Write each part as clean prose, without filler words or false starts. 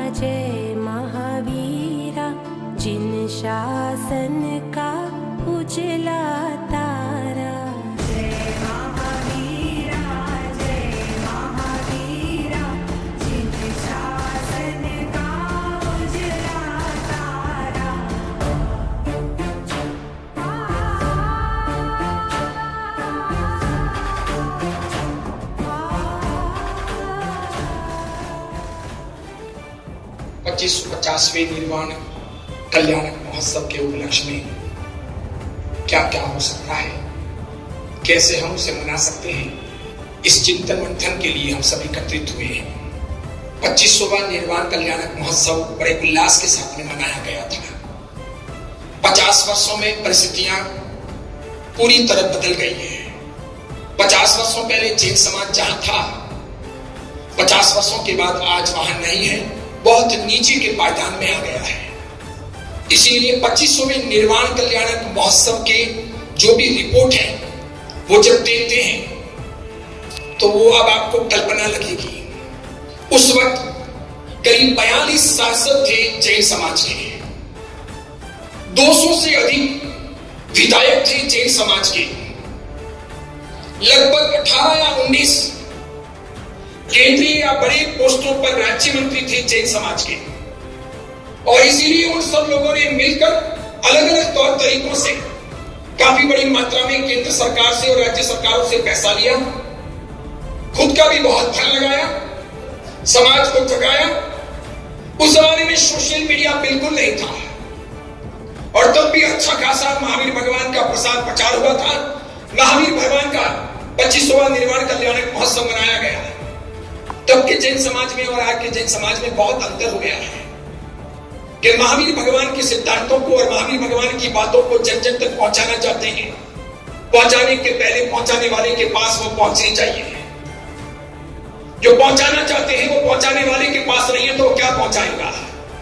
जय महावीरा, जिन शासन का उजला तारा। जय महावीरा, जिन शासन का उजला तारा। पच्चीस 50वें निर्वाण कल्याणक महोत्सव के उपलक्ष्य में क्या क्या हो सकता है, कैसे हम उसे मना सकते हैं, इस चिंतन मंथन के लिए हम सब एकत्रित हुए हैं। 25वां निर्वाण कल्याणक महोत्सव बड़े उल्लास के साथ में मनाया गया था। 50 वर्षों में परिस्थितियां पूरी तरह बदल गई है। 50 वर्षों पहले जैन समाज जहां था, 50 वर्षों के बाद आज वहां नहीं है, बहुत नीचे के पायदान में आ गया है। इसीलिए 25वें निर्वाण कल्याणक महोत्सव के जो भी रिपोर्ट है वो जब देखते हैं तो वो अब आपको कल्पना लगेगी। उस वक्त करीब 42 सांसद थे जैन समाज के, 200 से अधिक विधायक थे जैन समाज के, लगभग 18 या 19 केंद्रीय या बड़े पोस्टों पर राज्य मंत्री थे जैन समाज के। और इसीलिए उन सब लोगों ने मिलकर अलग अलग तौर तरीकों से काफी बड़ी मात्रा में केंद्र सरकार से और राज्य सरकारों से पैसा लिया, खुद का भी बहुत धन लगाया, समाज को जगाया। उस जमाने में सोशल मीडिया बिल्कुल नहीं था और तब भी अच्छा खासा महावीर भगवान का प्रसाद प्रचार हुआ था। महावीर भगवान का 25वां निर्वाण कल्याणक महोत्सव मनाया गया। तब के जैन समाज में और आज के जैन समाज में बहुत अंतर हो गया है कि महावीर भगवान के सिद्धांतों को और महावीर भगवान की बातों को जन जन तक पहुंचाना चाहते हैं। पहुंचाने के पहले पहुंचाने वाले के पास वो पहुंचनी चाहिए। जो पहुंचाना चाहते हैं वो पहुंचाने वाले के पास नहीं है तो वो क्या पहुंचाएगा।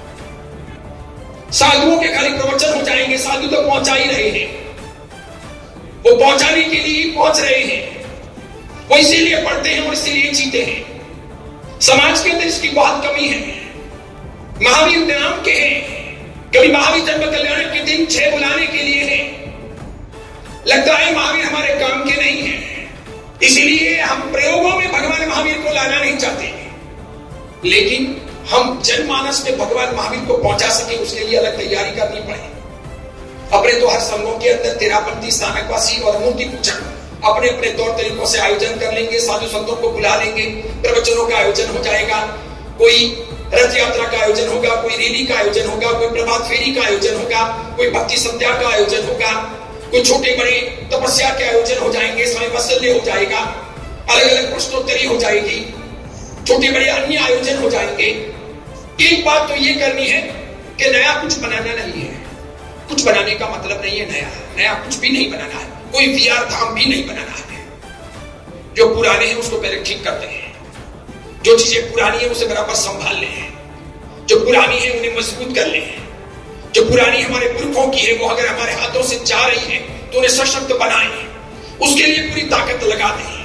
साधुओं के खाली प्रवचन हो जाएंगे, साधु तो पहुंचा ही रहे हैं, वो पहुंचाने के लिए ही पहुंच रहे हैं, वो इसीलिए पढ़ते हैं और इसीलिए जीते हैं। समाज के अंदर इसकी बहुत कमी है। महावीर नाम के हैं, कभी महावीर जन्म कल्याण के दिन 6 बुलाने के लिए है, लगता है महावीर हमारे काम के नहीं है, इसीलिए हम प्रयोगों में भगवान महावीर को लाना नहीं चाहते। लेकिन हम जनमानस में भगवान महावीर को पहुंचा सके उसके लिए अलग तैयारी करनी पड़े। अपने तो हर संघों के अंदर तेरापंथी, स्थानकवासी और मूर्ति पूजक अपने अपने तौर तरीकों से आयोजन कर लेंगे, साधु संतों को बुला लेंगे, प्रवचनों का आयोजन हो जाएगा, कोई रथ यात्रा का आयोजन होगा, कोई रैली का आयोजन होगा, कोई प्रभात फेरी का आयोजन होगा, कोई भक्ति संध्या का आयोजन होगा, कोई छोटे बड़े तपस्या के आयोजन हो जाएंगे, समय वत्सल्य हो जाएगा, अलग अलग प्रश्नोत्तरी हो जाएगी, छोटे बड़े अन्य आयोजन हो जाएंगे। एक बात तो ये करनी है कि नया कुछ बनाना नहीं है। कुछ बनाने का मतलब नहीं है नया कुछ भी नहीं बनाना है, कोई विहार धाम भी नहीं बनाना है। जो पुराने हैं उसको पहले ठीक करते हैं, जो चीजें पुरानी है उसे बराबर संभाल ले, जो पुरानी है उन्हें मजबूत कर ले, जो पुरानी हमारे पुरखों की है वो अगर हमारे हाथों से जा रही है तो उन्हें सशक्त बनाए, उसके लिए पूरी ताकत लगा दें।